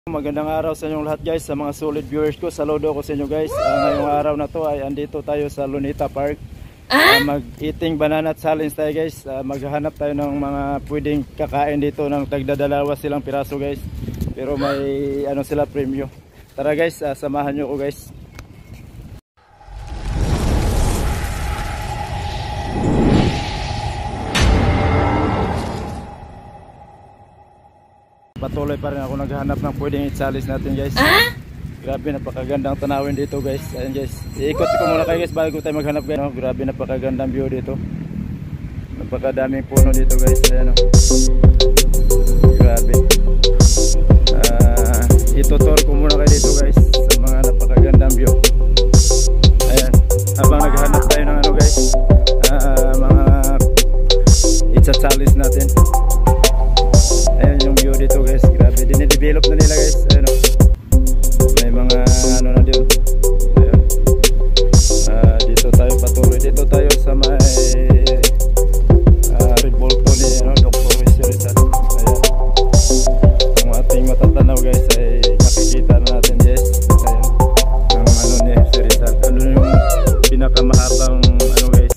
Magandang araw sa inyong lahat guys, sa mga solid viewers ko. Saludo ko sa inyo guys. Ngayong araw na to ay andito tayo sa Luneta Park. Mag-eating banana challenge tayo guys. Maghahanap tayo ng mga pwedeng kakain dito ng tagdadalawa silang piraso guys. Pero may ano sila, premyo. Tara guys, samahan nyo ko guys. Patuloy pa rin ako naghahanap ng pwedeng i-challenge natin guys. Grabe, napakagandang tanawin dito guys. Ayan guys, iikot ko muna kayo guys bago tayo maghanap guys. Grabe, napakagandang view dito. Napakadaming puno dito guys. Ayan o. Grabe. Itutur ko muna kayo dito guys sa mga napakagandang view. Ayan, habang naghahanap tayo ng ano guys, mga i-challenge natin. Ayan yung view dito guys, grabe, dinidevelop na nila guys. Ayan o, may mga ano na dito. Ayan, dito tayo patuloy, dito tayo sa may revolto ni Dr. Rizal. Ayan, ang ating matatanaw guys ay nakikita na natin guys. Ayan, ang ano ni Rizal, ano yung pinakamahabang ano guys,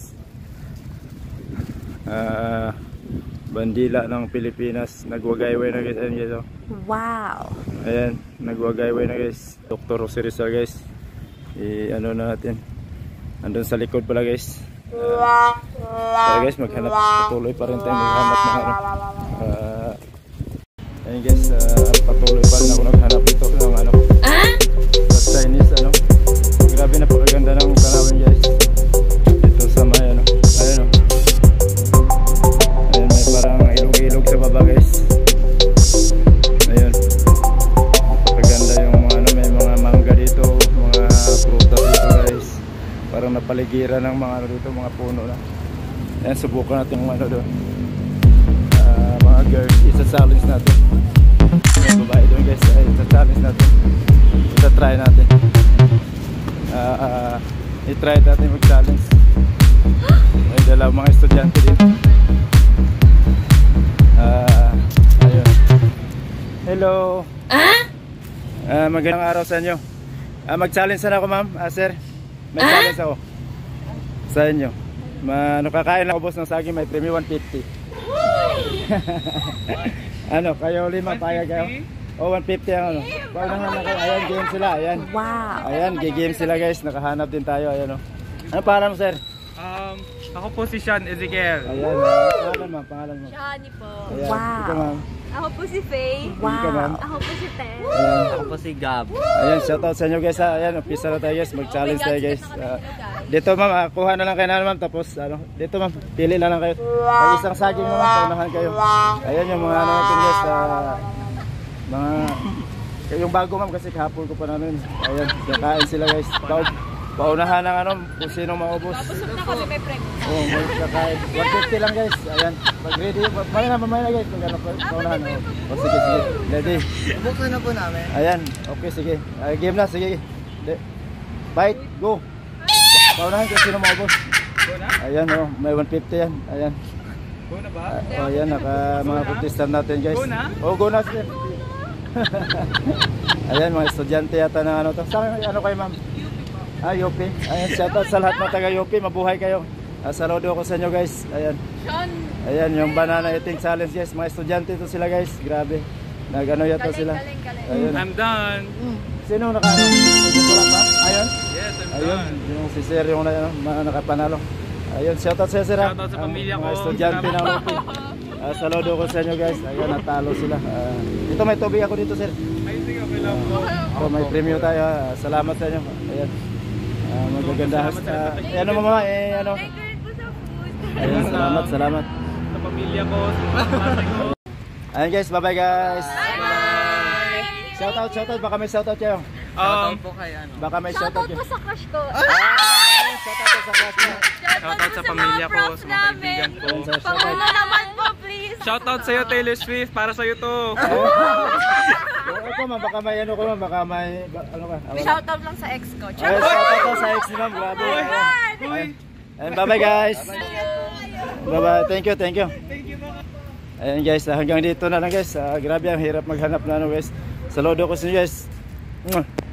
bandila ng Pilipinas. Nagwagayway na guys. Ayan guys oh. Wow. Ayan, nagwagayway na guys. Dr. Rizal guys. Ano na natin. Andun sa likod pala guys. Tara guys, maghanap. Patuloy pa rin tayo maghanap ng ano. Ayan guys, patuloy pa rin ako naghanap dito ng ano, sa Chinese ano. Grabe, napakaganda ng tanawin guys. Dito sa may ano. Ayan o. Parang ilog-ilog sa baba guys. Ayun, napakaganda yung mga ano, may mga mangga dito, mga prutas dito guys. Parang napaligiran ng mga ano dito, mga puno na. Ayan, subukan natin yung ano doon, mga girls, isa-challenge natin. May babae doon guys, isa-challenge natin, isa-try natin, i-try natin mag-challenge. May dalawang mga estudyante dito. Ayun. Hello. Magandang araw sa inyo. Mag-challenge sana ako ma'am. Sir, may challenge ako sa inyo. Ano, kakain ako boss ng saging, may premium 150. Ano, kayo lima, payag kayo? O 150 ang ano. Paunahan na kayo. Ayan, game sila. Ayan. Wow. Ayan, game sila guys. Nakahanap din tayo. Ayan o. Ano pangalan mo sir? Ako po si Sean Ezekiel. Ayan, pangalan mo. Shani po. Ayan. Wow. Ikaw ma'am. Ako po si Faye. Wow. Ako po si Ten. Ayan. Ako po si Gab. Ayan, shoutout sa inyo guys ha. Ayan, umpisa na tayo guys, mag-challenge tayo guys. Dito ma'am, kuha na lang kayo na ma'am. Tapos ano, dito ma'am, pili na lang kayo. Pag isang saging mo ma'am, paunahan kayo. Ayan yung mga ano natin guys, mga yung bago ma'am kasi kahapon ko pa namin. Ayan, kakain sila guys. Paunahan ng ano, kung sino maubos. Busog na kami, may preg. Oo, may kakain. 150 lang guys. Ayan, mag-ready. Mamaya na guys, kung ano, paunahan. O sige, sige. Ready? Buksan na po namin. Ayan, okay, sige. Game na, sige. Fight, go. Paunahan kung sino maubos. Ayan, oh, may 150 yan. Ayan. Go na ba? Ayan, mga contestant natin guys. Go na? Oh, go na sir. Ayan, mga estudyante yata ng ano to. Saan, ano kayo ma'am? UP. Ayan, shoutout sa lahat ng taga UP. Mabuhay kayo. Saludo ako sa inyo guys. Ayan. Ayan, yung banana eating challenge guys. Mga estudyante to sila guys. Grabe. Nagano yata sila. Ayun. I'm done. Sino nakano? Ayun. Yes, I'm Ayun, done. yung si Sir yung nakapanalo. Ayun, shoutout sa Sir. Shoutout sa pamilya ko. Mga estudyante ng UP. Saludo ko sa inyo guys. Ayun, natalo sila. Ito may tubig ako dito Sir. Ay, sige, okay lang po. May premium tayo. Salamat sa inyo. Ayan. Magaganda. Ano mama, ano? Ayun, salamat. Sa pamilya ko, sa mga klase ko. Ayun guys, bye guys. Bye! Shoutout, baka may shoutout kayo. Po kay ano. Baka may shoutout Shoutout kayo. po sa crush ko. Shoutout sa class niya. Shoutout sa pamilya ko, sa mga kaibigan ko. Pangulo naman po, please. Shoutout sa'yo, Taylor Swift. Para sa'yo to. Ako ma'am, baka may ano ko ma'am, baka may ano ka. Shoutout lang sa ex ko. Ayun, shoutout sa ex ni ma'am, grabe. Ayun, bye guys. Bye. Thank you. Thank you. Ayan guys, hanggang dito na lang guys. Grabe, ang hirap maghanap na ano guys Saludo ko sa Yes.